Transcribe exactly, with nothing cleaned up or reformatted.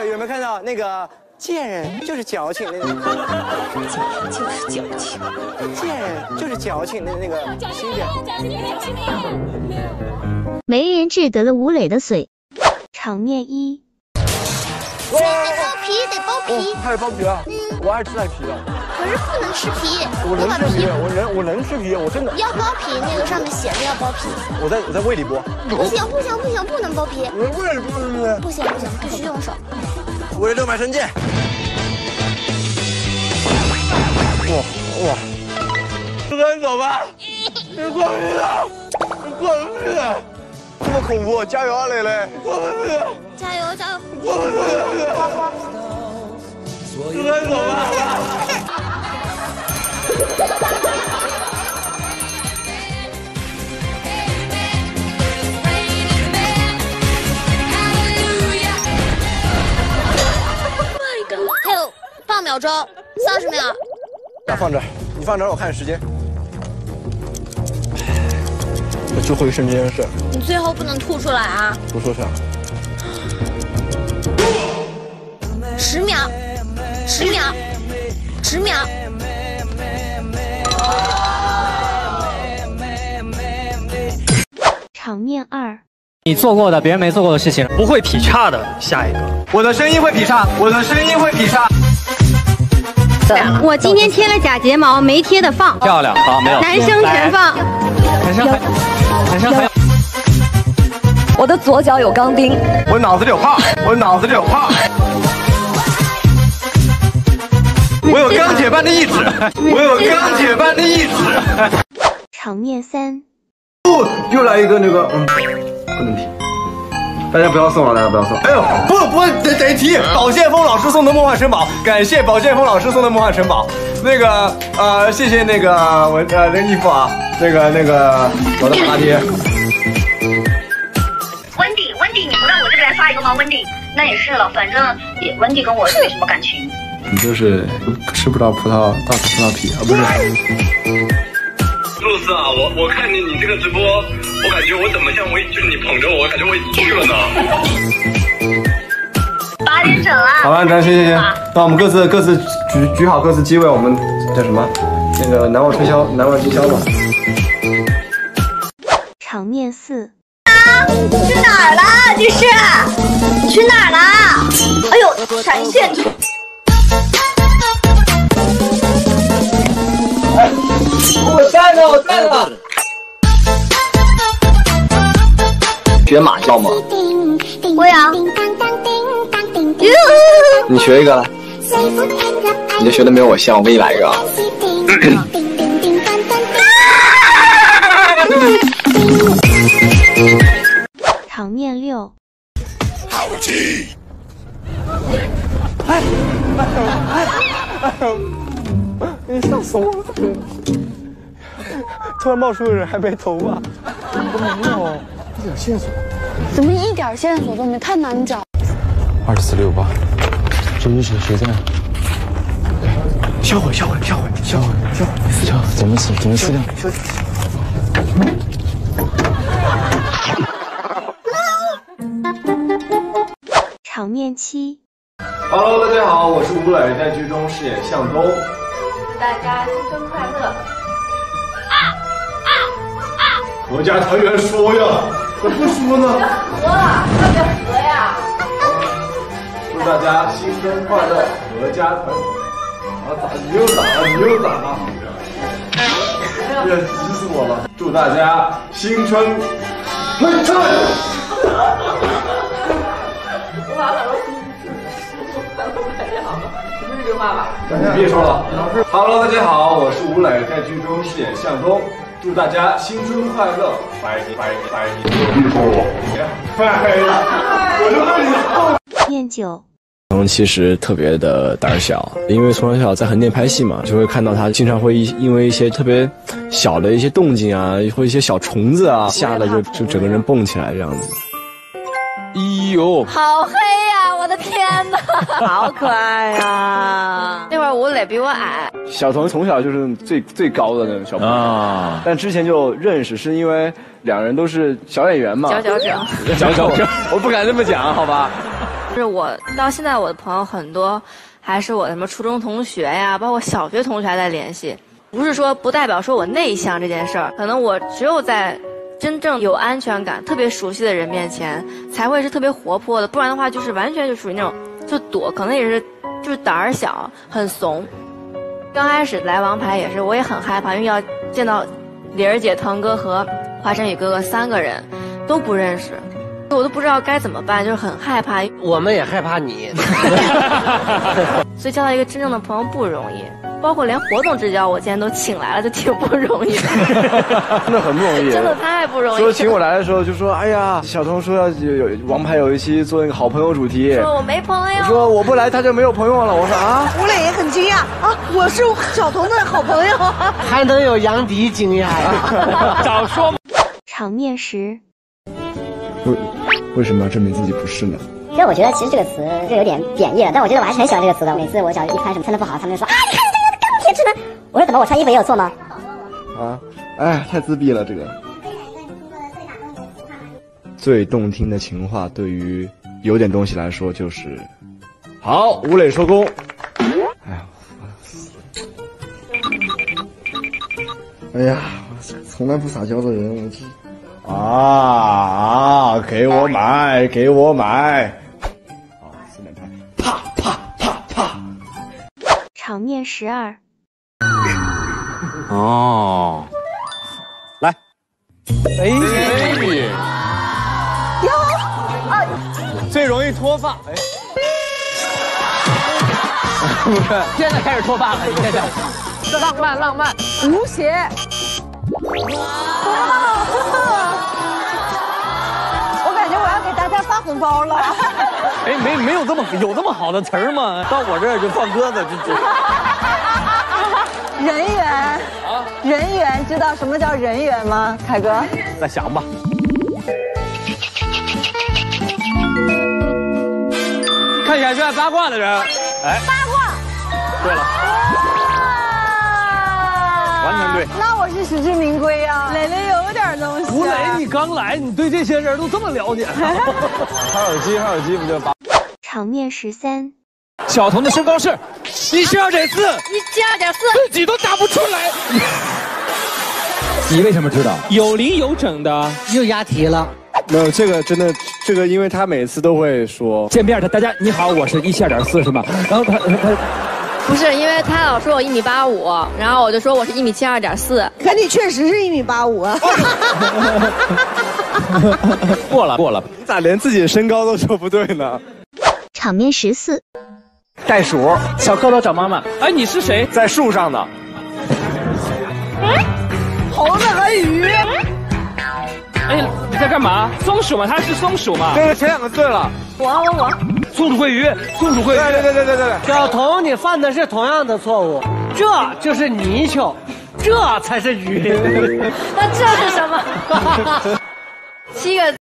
有没有看到那个贱人就是矫情的那个？ 贱人就是矫情， 贱人就是矫情的那个新人。 没人治得了吴磊的嘴。场面一。 剥皮得剥皮， 还有剥皮啊！我爱吃带皮的。 可是不能吃皮。 我能吃皮，我能我能吃皮，我真的。 要剥皮，那个上面写着要剥皮。 我在我在胃里剥。 不行不行不行，不能剥皮。 我胃里剥是不是？ 不行不行，必须用手。 我的六脉神剑。哇哇！不赶走吧！你过不去的，你过不去的。这么恐怖，加油啊，磊磊！过不去。 加油加油！ 过不去。不赶走吧，好吧。 还有半秒钟，三十秒。 呀，放这儿，你放这儿，我看时间。最后一瞬间的事。 你最后不能吐出来啊！ 不说啥。 十秒，十秒，十秒。 场面二。 你做过的别人没做过的事情，不会劈叉的。下一个，我的声音会劈叉，我的声音会劈叉。 我今天贴了假睫毛，没贴的放。 漂亮，好，没有。 男生全放。 男生还，男生还。 我的左脚有钢钉， 我脑子里有泡，我脑子里有泡。我有钢铁般的意志，我有钢铁般的意志。 场面三。 哦，又来一个那个，嗯，不能提。大家不要送了，大家不要送。哎呦，不不得得提， 宝剑锋老师送的梦幻城堡，感谢宝剑锋老师送的梦幻城堡。那个呃，谢谢那个我呃那个衣服啊，那个那个我的马爹。 温迪，温迪，你不让我这边发一个吗？温迪，那也是了，反正也温迪跟我没什么感情。 你就是吃不着葡萄倒吐葡萄皮啊，不是。 露丝啊，我我看你你这个直播，我感觉我怎么像我就是你捧着我，我感觉我已经去了呢。 八点整了。 好吧，行行行，那我们各自各自举举好各自机位，我们叫什么？那个难忘春宵，难忘今宵吧。 场面四。 啊，去哪儿了？这是？你去哪儿了？哎呦，闪现！ 我在呢，我在呢。 学马叫吗？ 会啊。 你学一个来。你这学的没有我像，我给你来一个啊。 场面六。 好气！哎哎哎哎呦！你吓死我了！突然冒出个人还没头发，都没有一点线索。 怎么一点线索都没？太难找。 二四六八，这是谁谁在？ 销毁，销毁，销毁，销毁，销毁！你撕掉， 怎么撕？怎么撕掉？ 场面七。 Hello， 大家好，我是吴磊，在剧中饰演向东。 大家新春快乐！啊啊啊！ 合家团圆说呀，怎么不说呢？ 和，快点和呀！ 祝大家新春快乐，合家团圆。啊，咋你又咋了？你又咋了？别急死我了！祝大家新春很灿烂。 我把耳朵吸那个爸爸， 你别说了。Hello， 大家好，我是吴磊，在剧中饰演向东。祝大家新春快乐，百年百年百年。别说我，我就跟你说。 面九。 东其实特别的胆小，因为从小小在横店拍戏嘛，就会看到他经常会因为一些特别小的一些动静啊，或一些小虫子啊，吓得就就整个人蹦起来这样子。哎呦， 好黑呀！我的天哪， 好可爱呀！那会儿吴磊比我矮， 小童从小就是最最高的那种小朋友啊，但之前就认识，是因为两人都是小演员嘛， 佼佼者， 佼佼者，我不敢这么讲，好吧。 就是我到现在我的朋友很多还是我的什么初中同学呀，包括小学同学还在联系。不是说不代表说我内向这件事儿，可能我只有在真正有安全感、特别熟悉的人面前，才会是特别活泼的，不然的话就是完全就属于那种就躲，可能也是就是胆儿小，很怂。刚开始来王牌也是，我也很害怕，因为要见到李儿姐、腾哥和华晨宇哥哥三个人都不认识，我都不知道该怎么办，就是很害怕。 我们也害怕你， 所以交到一个真正的朋友不容易。包括连活动支教，我今天都请来了，就挺不容易的， 真的很不容易， 真的太不容易。 说请我来的时候就说，哎呀，小童说要有有王牌有一期做那个好朋友主题， 说我没朋友， 我说我不来他就没有朋友了。我说啊， 吴磊也很惊讶啊，我是小童的好朋友， 还能有杨迪惊讶呀？ 早说。场面时， 为为什么要证明自己不是呢？ 其实我觉得，其实这个词就有点贬义了，但我觉得我还是很喜欢这个词的。每次我只要一穿什么穿的不好，他们就说啊，你看这个钢铁直男。我说怎么，我穿衣服也有错吗？ 啊，哎，太自闭了这个。 最动听的情话，对于有点东西来说就是，好，吴磊收工。哎呀， 哎呀，从来不撒娇的人，我这。啊啊！给我买，给我买！ 好，四面拍，啪啪啪啪。 场面十二。 哦，来 ，baby， 哟啊， 最容易脱发，哎， 不是，现在开始脱发了，你看看，这浪漫浪漫， 吴邪。 我感觉我要给大家发红包了。 哎，没没有这么有这么好的词儿吗？到我这儿就放鸽子，就就。 人缘啊，人缘，知道什么叫人缘吗？凯哥， 再想吧。看起来是爱八卦的人，哎， 八卦。 对了。完全对， 那我是实至名归呀、啊。磊磊有点东西、啊。 吴磊，你刚来，你对这些人都这么了解？ 他耳机，他耳机不就把。 场面十三。 小童的身高是一七二点四， 一七二点四， 自己都答不出来。你为什么知道？有零有整的， 又押题了。 没有这个真的，这个因为他每次都会说见面的，大家你好，我是一七二点四是吗？然后他他。 不是，因为他老说我一米八五，然后我就说我是一米七二点四。 可你确实是一米八五啊！ 过了过了， 你咋连自己的身高都说不对呢？ 场面十四。 袋鼠， 小蝌蚪找妈妈。哎，你是谁？ 在树上的。 猴子和鱼。 哎，你在干嘛？松鼠吗？它是松鼠吗？ 这个前两个对了。 我我我。 松鼠桂鱼，松鼠桂鱼。 对对对对对对。 小童，你犯的是同样的错误，这就是泥鳅，这才是鱼。 那这是什么？七个。